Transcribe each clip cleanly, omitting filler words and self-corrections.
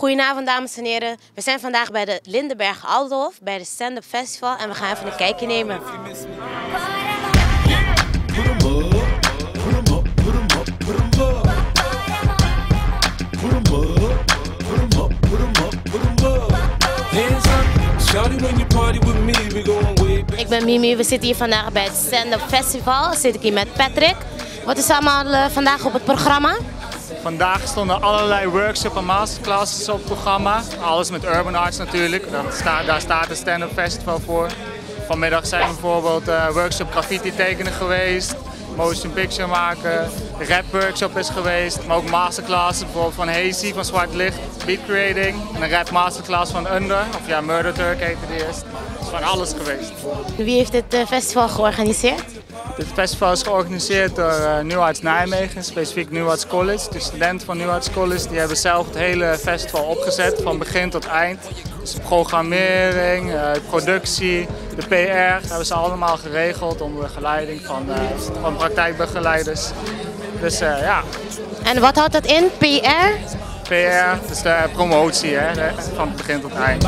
Goedenavond dames en heren. We zijn vandaag bij de Lindenberg Aldenhof, bij de Stand-Up Festival en we gaan even een kijkje nemen. Ik ben Mimi, we zitten hier vandaag bij het Stand-Up Festival. Zit ik hier met Patrick. Wat is allemaal vandaag op het programma? Vandaag stonden allerlei workshops en masterclasses op het programma. Alles met Urban Arts natuurlijk, daar staat het Stand-Up Festival voor. Vanmiddag zijn bijvoorbeeld workshop graffiti tekenen geweest, motion picture maken, rap workshop is geweest, maar ook masterclasses bijvoorbeeld van Hazy van Zwart Licht, beat creating en een rap masterclass van Under, of ja Murder Turk heette die eerst. Het is van alles geweest. Wie heeft dit festival georganiseerd? Dit festival is georganiseerd door New Arts Nijmegen, specifiek New Arts College. De studenten van New Arts College die hebben zelf het hele festival opgezet, van begin tot eind. Dus de programmering, productie, de PR hebben ze allemaal geregeld onder begeleiding van praktijkbegeleiders. Dus ja. En wat houdt dat in, PR? PR, dus de promotie van het begin tot het eind.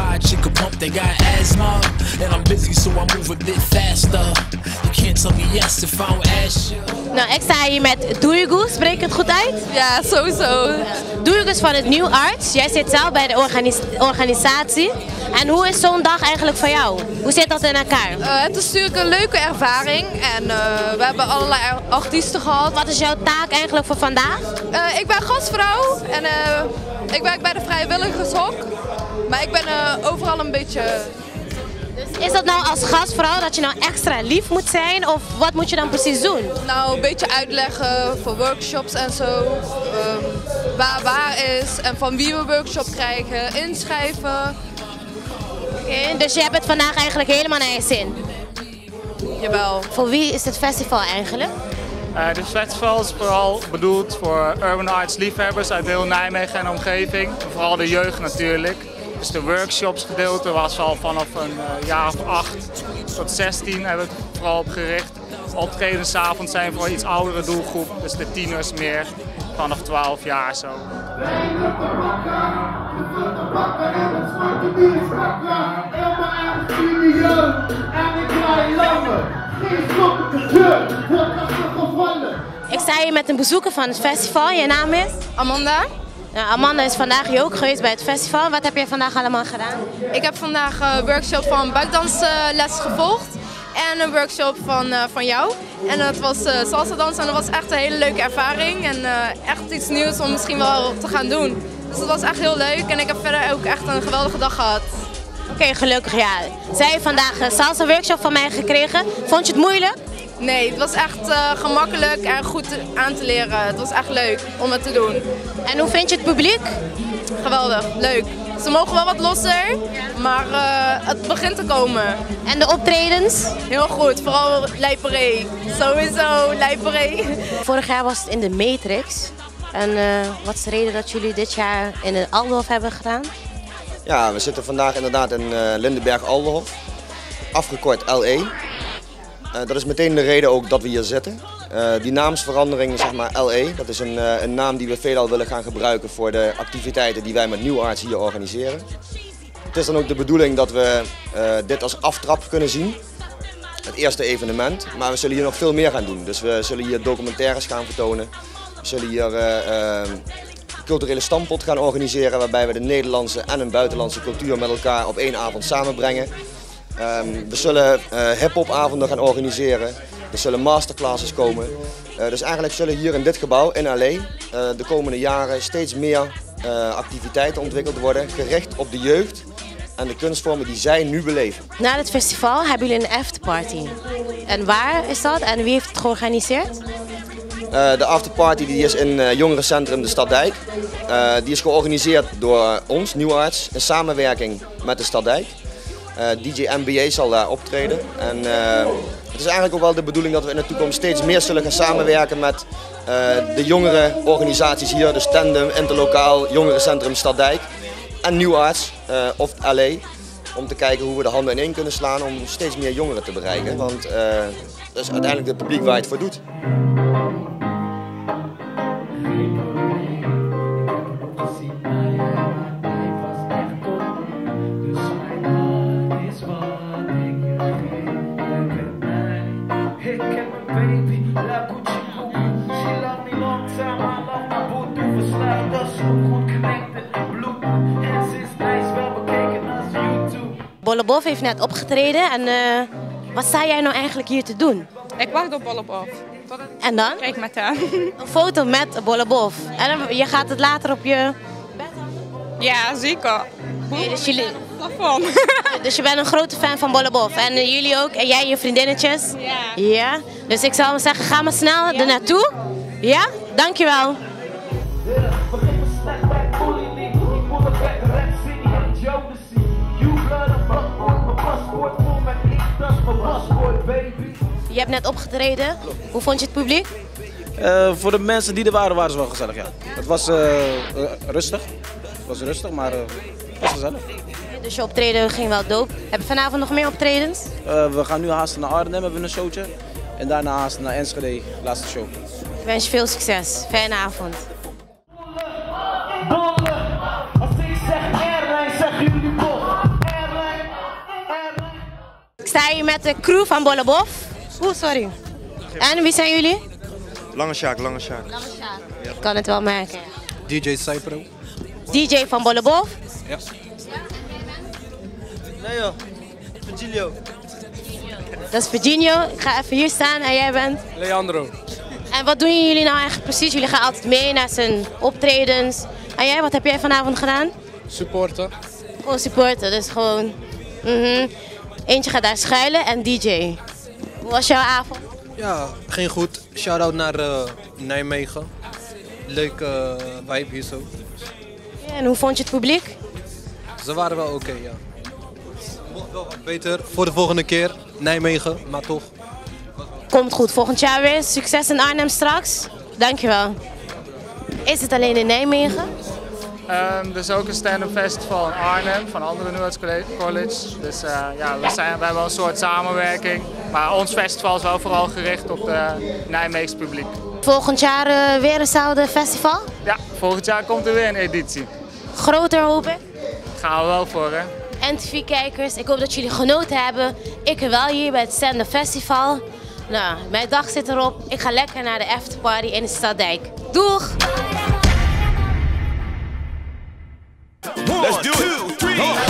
Nou, ik sta hier met Duygu, spreek ik het goed uit? Ja, sowieso. Duygu is van het New Arts, jij zit zelf bij de organisatie. En hoe is zo'n dag eigenlijk voor jou? Hoe zit dat in elkaar? Het is natuurlijk een leuke ervaring en we hebben allerlei artiesten gehad. Wat is jouw taak eigenlijk voor vandaag? Ik ben gastvrouw en ik werk bij de vrijwilligershok, maar ik ben overal een beetje... Is dat nou als gastvrouw dat je nou extra lief moet zijn of wat moet je dan precies doen? Nou, een beetje uitleggen voor workshops en zo, waar is en van wie we workshop krijgen, inschrijven. Okay, dus je hebt het vandaag eigenlijk helemaal naar je zin? Jawel. Voor wie is dit festival eigenlijk? Dit festival is vooral bedoeld voor urban arts liefhebbers uit heel Nijmegen en omgeving. Vooral de jeugd natuurlijk. Dus de workshops gedeelte was al vanaf een jaar of 8 tot 16 hebben we het vooral op gericht. Optredens 's avonds zijn voor een iets oudere doelgroep, dus de tieners meer, vanaf 12 jaar zo. Ik sta hier met een bezoeker van het festival. Je naam is? Amanda. Nou, Amanda is vandaag hier ook geweest bij het festival. Wat heb je vandaag allemaal gedaan? Ik heb vandaag een workshop van buikdansles gevolgd en een workshop van jou. En dat was salsa dansen en dat was echt een hele leuke ervaring en echt iets nieuws om misschien wel te gaan doen. Dus dat was echt heel leuk en ik heb verder ook echt een geweldige dag gehad. Oké, gelukkig ja. Zij heeft vandaag een salsa workshop van mij gekregen. Vond je het moeilijk? Nee, het was echt gemakkelijk en goed aan te leren. Het was echt leuk om het te doen. En hoe vind je het publiek? Geweldig, leuk. Ze mogen wel wat losser, maar het begint te komen. En de optredens? Heel goed, vooral Lijperé. Sowieso Lijperé. Vorig jaar was het in de Matrix. En wat is de reden dat jullie dit jaar in de Aldenhof hebben gedaan? Ja, we zitten vandaag inderdaad in Lindenberg Aldenhof, afgekort LE. Dat is meteen de reden ook dat we hier zitten. Die naamsverandering, zeg maar LE, dat is een naam die we veelal willen gaan gebruiken voor de activiteiten die wij met New Arts hier organiseren. Het is dan ook de bedoeling dat we dit als aftrap kunnen zien, het eerste evenement, maar we zullen hier nog veel meer gaan doen. Dus we zullen hier documentaires gaan vertonen, we zullen hier culturele stampot gaan organiseren waarbij we de Nederlandse en een buitenlandse cultuur met elkaar op één avond samenbrengen. We zullen hip-hop avonden gaan organiseren, er zullen masterclasses komen. Dus eigenlijk zullen hier in dit gebouw in LA de komende jaren steeds meer activiteiten ontwikkeld worden, gericht op de jeugd en de kunstvormen die zij nu beleven. Na het festival hebben jullie een afterparty. En waar is dat en wie heeft het georganiseerd? De afterparty die is in jongerencentrum de Stad Dijk. Die is georganiseerd door ons, New Arts, in samenwerking met de Stad Dijk. DJ MBA zal daar optreden. En het is eigenlijk ook wel de bedoeling dat we in de toekomst steeds meer zullen gaan samenwerken met de jongere organisaties hier. Dus Tandem, Interlokaal, Jongerencentrum Stad Dijk en New Arts of LA. Om te kijken hoe we de handen ineen kunnen slaan om steeds meer jongeren te bereiken. Want dat is uiteindelijk het publiek waar je het voor doet. Ik heb een baby, la Gucci Cuckoo. She love me long time, I love my boo. Doe verslaafd, dat is goed connected. Bluetooth, en ze is nice, wel bekeken als YouTube. Bollebof heeft net opgetreden en wat sta jij nou eigenlijk hier te doen? Ik wacht op Bollebof. En dan? Kijk met hem. Een foto met Bollebof. En je gaat het later op je... Ja, zeker. Nee, dus, jullie... Plafond. dus je bent een grote fan van Bollebof. En jullie ook? En jij en je vriendinnetjes? Ja. Ja. Dus ik zou zeggen, ga maar snel er naartoe. Ja? Dankjewel. Je hebt net opgetreden. Hoe vond je het publiek? Voor de mensen die er waren, waren ze wel gezellig, ja. Het was rustig. Het was rustig, maar het was gezellig. Dus je optreden ging wel dope. Heb je vanavond nog meer optredens? We gaan nu haasten naar Arnhem, hebben we een showtje. En daarna haasten naar Enschede, laatste show. Ik wens je veel succes. Fijne avond. Ik sta hier met de crew van Bollebof. Oeh, sorry. En wie zijn jullie? Lange Sjaak. Ik kan het wel merken. DJ Cypro. DJ van Bollebof. Ja. Nee joh, Virgilio. Dat is Virginio. Ik ga even hier staan en jij bent? Leandro. En wat doen jullie nou eigenlijk precies? Jullie gaan altijd mee naar zijn optredens. En jij, wat heb jij vanavond gedaan? Supporter. Gewoon supporten, dus gewoon... Eentje gaat daar schuilen en DJ. Hoe was jouw avond? Ja, ging goed. Shout-out naar Nijmegen. Leuke vibe hier zo. Ja, en hoe vond je het publiek? Ze waren wel oké, ja. Mocht wel wat beter voor de volgende keer. Nijmegen, maar toch. Komt goed, volgend jaar weer. Succes in Arnhem straks. Dankjewel. Is het alleen in Nijmegen? Er is ook een stand-up festival in Arnhem van andere New Arts College. Dus ja, we hebben wel een soort samenwerking. Maar ons festival is wel vooral gericht op het Nijmeegse publiek. Volgend jaar weer eenzelfde festival? Ja, volgend jaar komt er weer een editie. Groter hoop ik. Gaan we wel voor, hè? En TV-kijkers, ik hoop dat jullie genoten hebben. Ik wel hier bij het stand-up festival. Nou, mijn dag zit erop. Ik ga lekker naar de afterparty in de Staddijk. Doeg! 1, 2, 3.